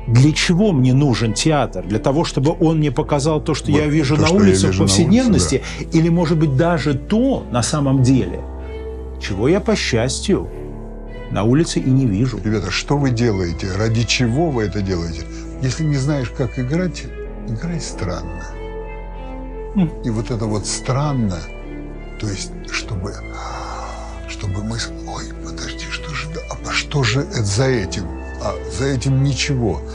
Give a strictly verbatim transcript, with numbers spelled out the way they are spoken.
Для чего мне нужен театр? Для того, чтобы он мне показал то, что вот я вижу то, на что улице в вижу повседневности? На улице, да. Или, может быть, даже то, на самом деле, чего я, по счастью, на улице и не вижу. Ребята, что вы делаете? Ради чего вы это делаете? Если не знаешь, как играть, играй странно. Mm. И вот это вот странно, то есть, чтобы, чтобы мы... Ой, подожди, что же... А что же это за этим? А за этим ничего.